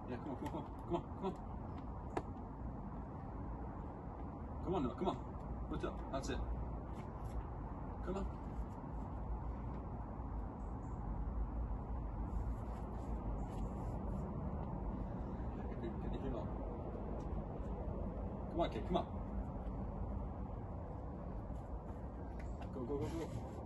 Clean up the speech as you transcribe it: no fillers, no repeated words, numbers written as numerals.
Yeah, come on, come on, come on, come on, come on. Come on, Noah, come on. Put up. That's it. Come on. Get your heel on. Come on, kid, come on. Go, go, go, go.